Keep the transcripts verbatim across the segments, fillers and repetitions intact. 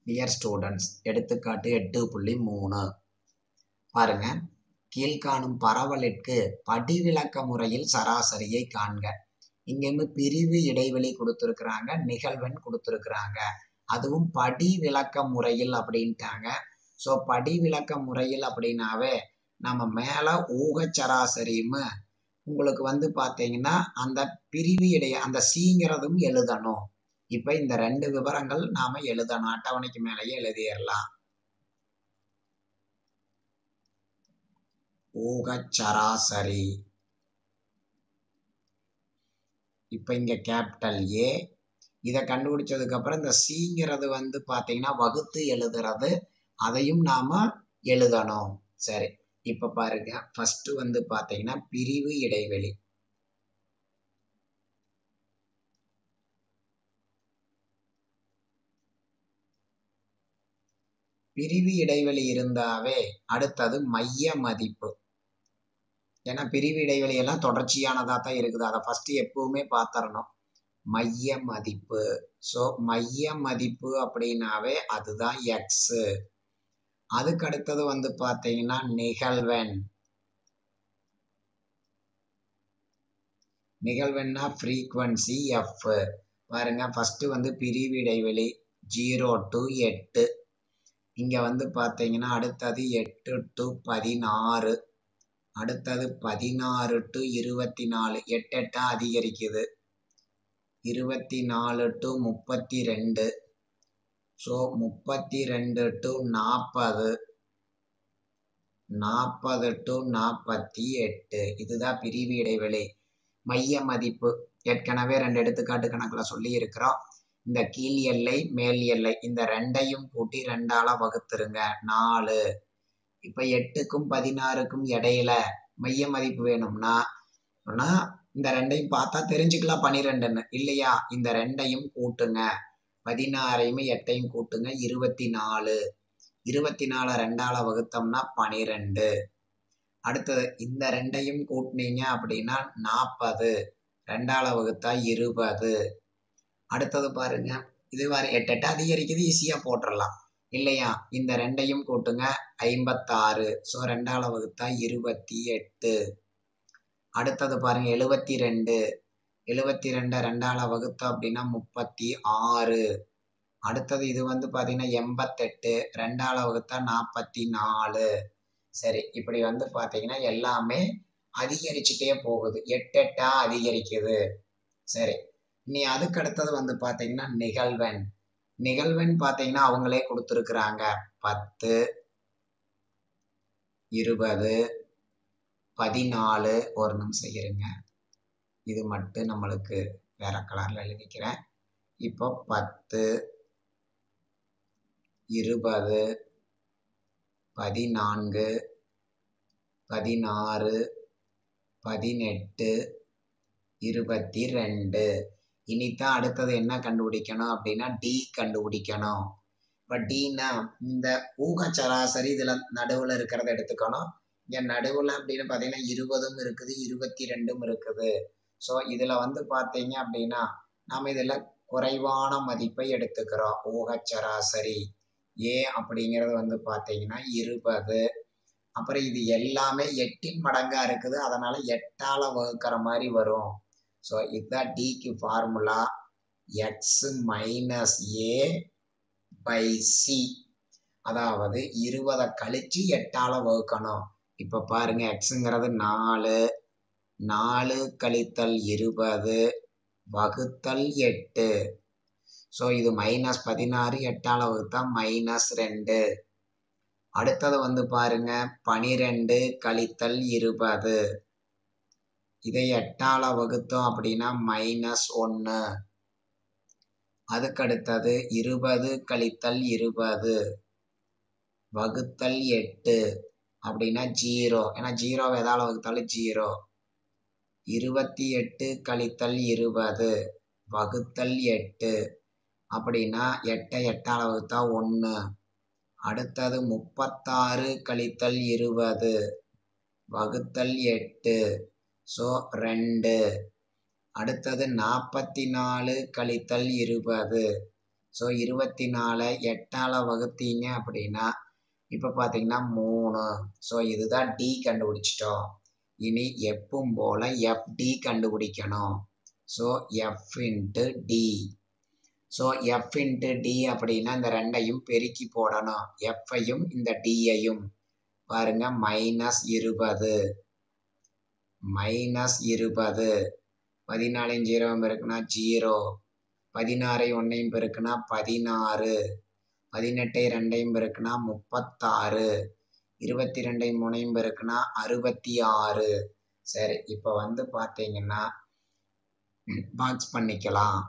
Dear students, எடுத்துக்காட்டு எட்டு புள்ளி மூணு பாருங்க. கீழ்காணும் பரவலிற்கு படிவிலக்க முறையில் சராசரியை காண்க. இங்கேருந்து பிரிவு இடைவெளி கொடுத்துருக்குறாங்க, நிகழ்வெண் கொடுத்துருக்குறாங்க, அதுவும் படி விளக்க முறையில் அப்படின்ட்டாங்க. ஸோ படி விளக்க முறையில் அப்படின்னாவே நம்ம மேலே ஊக சராசரியும் உங்களுக்கு வந்து பார்த்தீங்கன்னா அந்த பிரிவு இடைய அந்த சீங்கிறதும் எழுதணும். இப்போ இந்த ரெண்டு விவரங்கள் நாம எழுதணும். அட்டவணைக்கு மேலேயே எழுதிடலாம். ஊக சராசரி. இப்போ இங்க கேபிட்டல் ஏ. இதை கண்டுபிடிச்சதுக்கு அப்புறம் இந்த சீங்கிறது வந்து பார்த்தீங்கன்னா வகுத்து எழுதுறது, அதையும் நாம எழுதணும். சரி, இப்ப பாருங்க. ஃபர்ஸ்ட் வந்து பார்த்தீங்கன்னா பிரிவு இடைவெளி. பிரிவு இடைவெளி இருந்தாவே அடுத்தது மைய மதிப்பு. ஏன்னா பிரிவு இடைவெளி எல்லாம் தொடர்ச்சியானதா தான் இருக்குது. அதை ஃபர்ஸ்ட் எப்பவுமே பார்த்துடணும். மைய மதிப்பு. ஸோ மைய மதிப்பு அப்படின்னாவே அதுதான் எக்ஸ். அதுக்கு அடுத்தது வந்து பார்த்தீங்கன்னா நிகழ்வெண். நிகழ்வெண்ணா ஃப்ரீக்வன்சி எஃப். பாருங்க, ஃபர்ஸ்ட் வந்து பிரிவு இடைவெளி ஜீரோ டு எட்டு. இங்க வந்து பார்த்தீங்கன்னா அடுத்தது எட்டு டு பதினாறு, அடுத்தது பதினாறு டு இருபத்தி நாலு. எட்டு எட்டா அதிகரிக்குது. இருபத்தி நாலு டு முப்பத்தி ரெண்டு. ஸோ முப்பத்தி ரெண்டு டு நாற்பது, நாற்பது டு நாற்பத்தி எட்டு. இதுதான் பிரிவு இடைவெளி. மைய மதிப்பு ஏற்கனவே ரெண்டு எடுத்துக்காட்டு கணக்குல சொல்லி இருக்கிறோம். இந்த கீழ் எல்லை மேல் எல்லை இந்த ரெண்டையும் கூட்டி ரெண்டால வகுத்துருங்க, நாலு. இப்ப எட்டுக்கும் பதினாறுக்கும் இடையில மைய மதிப்பு வேணும்னா இந்த ரெண்டையும் பார்த்தா தெரிஞ்சுக்கலாம் பனிரெண்டுன்னு இல்லையா. இந்த ரெண்டையும் கூட்டுங்க, பதினாறையும் எட்டையும் கூட்டுங்க, இருபத்தி நாலு. இருபத்தி நாலு ரெண்டால வகுத்தோம்னா பனிரெண்டு. அடுத்தது இந்த ரெண்டையும் கூட்டினீங்க அப்படின்னா நாற்பது. ரெண்டால வகுத்தா இருபது. அடுத்தது பாருங்க, இது வரை எட்டு எட்டு அதிகரிக்குது, ஈஸியா போட்டுடலாம் இல்லையா. இந்த ரெண்டையும் கூட்டுங்க, ஐம்பத்தாறு. ஸோ ரெண்டால வகுத்தா இருபத்தி எட்டு. அடுத்தது பாருங்க எழுபத்தி ரெண்டு. எழுபத்தி ரெண்டு ரெண்டால வகுத்தா அப்படின்னா முப்பத்தி ஆறு. அடுத்தது இது வந்து பாத்தீங்கன்னா எண்பத்தெட்டு. ரெண்டால வகுத்தா நாற்பத்தி நாலு. சரி, இப்படி வந்து பாத்தீங்கன்னா எல்லாமே அதிகரிச்சுட்டே போகுது, எட்டு எட்டா அதிகரிக்குது. சரி, இனி அதுக்கு அடுத்தது வந்து பாத்தீங்கன்னா நிகழ்வெண். நிகழ்வெண் பாத்தீங்கன்னா அவங்களே கொடுத்துருக்குறாங்க. பத்து, இருபது, பதினாலு. ஒரு நிமிஷம் இருங்க, இது மட்டும் நம்மளுக்கு வேற கலர்ல எழுதிக்கிறேன். இப்போ பத்து, இருபது, பதினான்கு, பதினாறு, பதினெட்டு, இருபத்தி ரெண்டு. இனித்தான் அடுத்தது என்ன கண்டுபிடிக்கணும் அப்படின்னா டி கண்டுபிடிக்கணும். இப்போ டினா இந்த ஊக சராசரி இதுல நடுவில் இருக்கிறத எடுத்துக்கணும். இங்க நடுவில் அப்படின்னு பார்த்தீங்கன்னா இருபதும் இருக்குது, இருபத்தி ரெண்டும் இருக்குது. ஸோ இதுல வந்து பார்த்தீங்க அப்படின்னா நாம இதுல குறைவான மதிப்பை எடுத்துக்கிறோம். ஊக சராசரி ஏ அப்படிங்கிறது வந்து பார்த்தீங்கன்னா இருபது. அப்புறம் இது எல்லாமே எட்டின் மடங்கா இருக்குது, அதனால எட்டால வகுக்கிற மாதிரி வரும். ஸோ இதுதான் டிக்கு formula, X minus A by C. அதாவது இருபதை கழிச்சு எட்டால வகுக்கணும். இப்ப பாருங்க, எக்ஸுங்கிறது நாலு, நாலு கழித்தல் இருபது வகுத்தல் எட்டு. ஸோ இது மைனஸ் பதினாறு, எட்டால வகுத்தா மைனஸ் ரெண்டு. அடுத்தது வந்து பாருங்க பனிரெண்டு கழித்தல் இருபது. இதை எட்டால வகுத்தோம் அப்படின்னா மைனஸ் ஒன்று. அதுக்கடுத்தது இருபது கழித்தல் இருபது வகுத்தல் எட்டு அப்படின்னா ஜீரோ. ஏன்னா ஜீரோ எதால வகுத்தாலும் ஜீரோ. இருபத்தி எட்டு கழித்தல் இருபது வகுத்தல் எட்டு அப்படின்னா எட்டை எட்டால வகுத்தா ஒன்று. அடுத்தது முப்பத்தாறு கழித்தல் இருபது வகுத்தல் எட்டு. ஸோ ரெண்டு. அடுத்தது நாற்பத்தி நாலு கழித்தல் இருபது ஸோ இருபத்தி நாலு எட்டால் வகுத்தீங்க அப்படின்னா இப்போ பார்த்தீங்கன்னா மூணு. ஸோ இதுதான் டி கண்டுபிடிச்சிட்டோம். இனி எப்பவும் போல் எஃப்டி கண்டுபிடிக்கணும். So F into D. So F into D அப்படின்னா இந்த ரெண்டையும் பெருக்கி போடணும். எஃப்ஐயும் இந்த டியையும் பாருங்க. மைனஸ் இருபது மைனஸ் இருபது பதினாலையும் ஜீரோவும் பெருக்குனா ஜீரோ. பதினாறை ஒன்றையும் பெருக்குனா பதினாறு. பதினெட்டை ரெண்டையும் பெருக்குனா முப்பத்தாறு. இருபத்தி ரெண்டையும் மூணையும் பெருக்குனா அறுபத்தி ஆறு. சரி, இப்போ வந்து பார்த்தீங்கன்னா பாக்ஸ் பண்ணிக்கலாம்.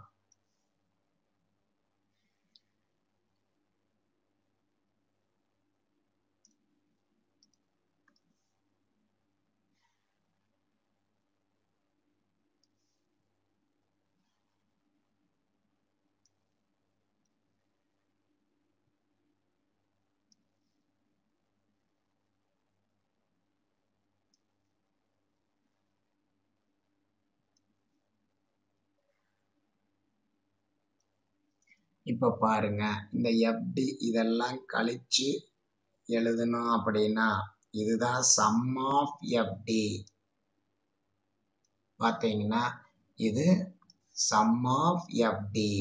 இப்போ பாருங்க, இந்த எஃப்டி இதெல்லாம் கழிச்சு எழுதணும் அப்படின்னா இதுதான் சம் ஆஃப் எஃப்டி. பார்த்தீங்கன்னா இது சம் ஆஃப் எஃப்டி.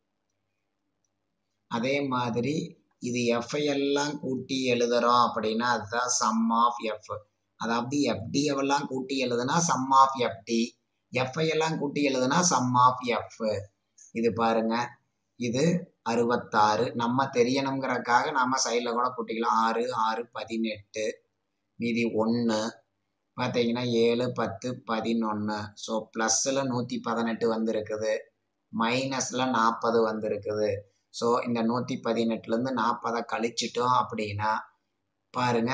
அதே மாதிரி இது எஃப்ஐ எல்லாம் கூட்டி எழுதுறோம் அப்படின்னா அதுதான் சம் ஆஃப் எஃப். அதாவது எஃப்டி எல்லாம் கூட்டி எழுதுனா சம் ஆஃப் எஃப்டி, எஃப்ஐ எல்லாம் கூட்டி எழுதுனா சம் ஆஃப் எஃப். இது பாருங்க, இது அறுபத்தாறு. நம்ம தெரியணுங்கிறதுக்காக நாம சைடில் கூட கூட்டிக்கலாம். ஆறு ஆறு பதினெட்டு, மீதி ஒன்று பார்த்தீங்கன்னா ஏழு பத்து பதினொன்று. ஸோ ப்ளஸ்ஸில் நூற்றி பதினெட்டு வந்திருக்குது, மைனஸில் நாற்பது வந்திருக்குது. ஸோ இந்த நூற்றி பதினெட்டுலேருந்து நாற்பதை கழிச்சிட்டோம் அப்படின்னா பாருங்க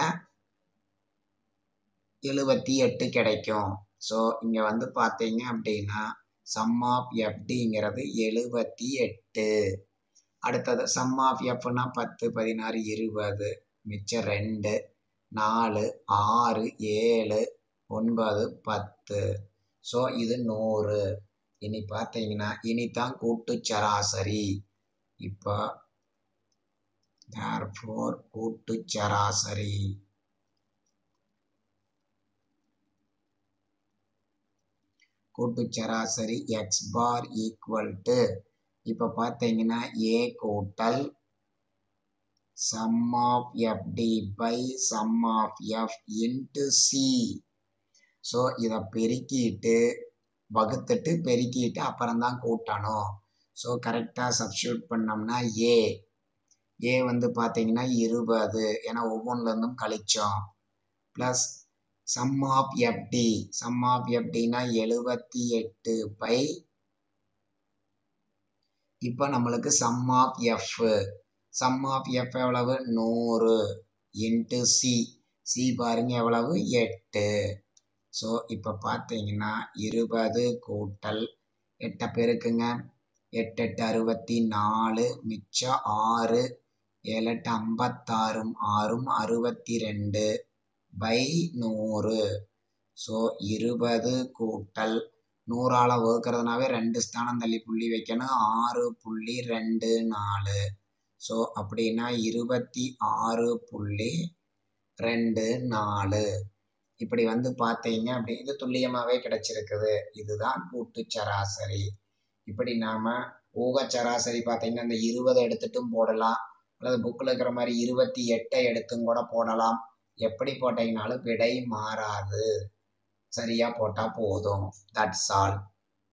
எழுபத்தி எட்டு கிடைக்கும். ஸோ இங்கே வந்து பார்த்தீங்க அப்படின்னா சம் ஆஃப் எஃப்டிங்கிறது எழுபத்தி எட்டு. அடுத்தது சம் ஆஃப் எஃப்னா பத்து பதினாறு இருபது, மிச்சம் ரெண்டு நாலு ஆறு ஏழு ஒன்பது பத்து. ஸோ இது நூறு. இனி பார்த்தீங்கன்னா இனித்தான் கூட்டு சராசரி. இப்போ therefore கூட்டு சராசரி கூட்டு சராசரி எக்ஸ் பார் ஈக்குவல் டு இப்போ பார்த்தீங்கன்னா ஏ கூட்டல் sum of FD by sum of F into C. So இதை பெருக்கிட்டு வகுத்துட்டு பெருக்கிட்டு அப்புறம்தான் கூட்டணும். ஸோ கரெக்டாக சப்ஸ்டியூட் பண்ணோம்னா ஏ ஏ வந்து பார்த்தீங்கன்னா இருபது, ஏன்னா ஒவ்வொன்றுலேருந்தும் கழிச்சோம். Plus sum of FD sum of எஃப்டினா எழுபத்தி எட்டு பை இப்போ நம்மளுக்கு sum of F sum of F எவ்வளவு நூறு இன்ட்டு சி. சி பாருங்க எவ்வளவு எட்டு. ஸோ இப்போ பார்த்தீங்கன்னா இருபது கூட்டல் எட்டை பெருக்குங்க. எட்டு எட்டு அறுபத்தி நாலு, மிச்சம் ஆறு, ஏழு எட்டு ஐம்பத்தாறும் ஆறும் அறுபத்தி ரெண்டு பை நூறு. ஸோ இருபது கூட்டல் நூறால் வகுக்கிறதுனாவே ரெண்டு ஸ்தானம் தள்ளி புள்ளி வைக்கணும். ஆறு புள்ளி ரெண்டு நாலு. ஸோ அப்படின்னா இருபத்தி ஆறு புள்ளி ரெண்டு நாலு. இப்படி வந்து பார்த்தீங்க அப்படி இது துல்லியமாகவே கிடைச்சிருக்குது. இதுதான் கூட்டு சராசரி. இப்படி நாம் ஊக சராசரி பார்த்தீங்கன்னா இந்த இருபதை எடுத்துட்டும் போடலாம், அல்லது புக்கில் இருக்கிற மாதிரி இருபத்தி எட்டை எடுத்தும் கூட போடலாம். எப்படி போட்டீங்கனாலும் விடை மாறாது, சரியாக போட்டால் போதும். That's all.